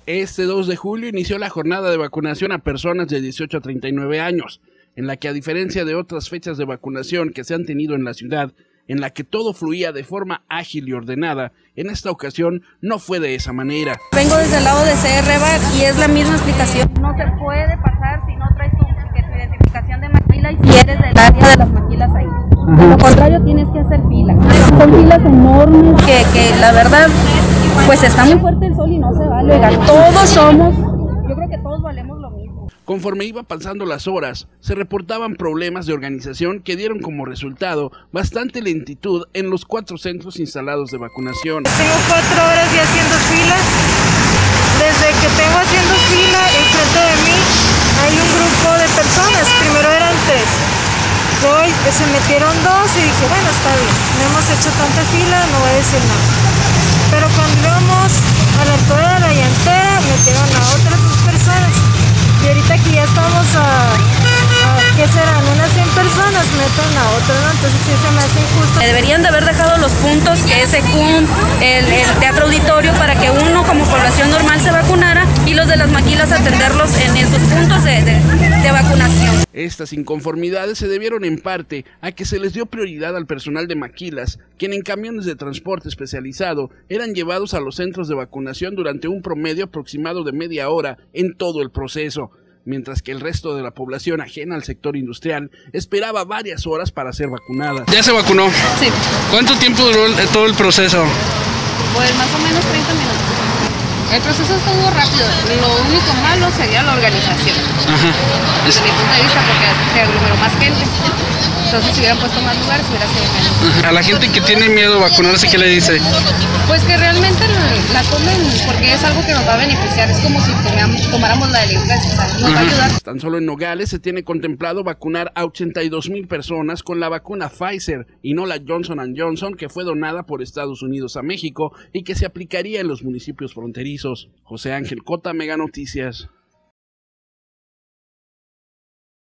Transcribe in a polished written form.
Este 2 de julio inició la jornada de vacunación a personas de 18 a 39 años, en la que a diferencia de otras fechas de vacunación que se han tenido en la ciudad, en la que todo fluía de forma ágil y ordenada, en esta ocasión no fue de esa manera. Vengo desde el lado de CRVAC y es la misma explicación. No se puede pasar si no traes tu identificación de maquila y si eres del área de las maquilas ahí. De lo contrario tienes que hacer fila. Son filas enormes que la verdad, pues está muy fuerte el sol y no se vale. Oiga, todos somos, yo creo que todos valemos lo mismo. Conforme iba pasando las horas, se reportaban problemas de organización que dieron como resultado bastante lentitud en los 4 centros instalados de vacunación. Tengo 4 horas ya haciendo fila. Desde que tengo haciendo fila, enfrente de mí hay un grupo de personas. Primero eran 3. Hoy se metieron 2 y dije, bueno, está bien, no hemos hecho tanta fila, no voy a decir nada. Pero cuando íbamos a la altura de la llantera, metieron a otras 2 personas. Y ahorita que ya estamos ¿qué serán? Unas 100 personas, meten a otras, ¿no? Entonces sí se me hace injusto. Deberían de haber dejado los puntos, que es CUM, el teatro auditorio, para que uno como población normal se vacunara y los de las maquilas atenderlos en sus puntos de vacunación. Estas inconformidades se debieron en parte a que se les dio prioridad al personal de maquilas, quien en camiones de transporte especializado eran llevados a los centros de vacunación durante un promedio aproximado de media hora en todo el proceso, mientras que el resto de la población ajena al sector industrial esperaba varias horas para ser vacunada. ¿Ya se vacunó? Sí. ¿Cuánto tiempo duró todo el proceso? Pues más o menos 30 minutos. El proceso estuvo rápido, lo único malo sería la organización. Ajá. Desde mi punto de vista, porque se aglomeró más gente. Entonces, si hubieran puesto más lugares, hubiera sido menos. A la gente que tiene miedo de vacunarse, ¿qué le dice? Pues que realmente la tomen, porque es algo que nos va a beneficiar. Es como si tomáramos la de la influenza, o sea, nos va a ayudar. Tan solo en Nogales se tiene contemplado vacunar a 82,000 personas con la vacuna Pfizer y no la Johnson & Johnson, que fue donada por Estados Unidos a México y que se aplicaría en los municipios fronterizos. José Ángel Cota, Mega Noticias.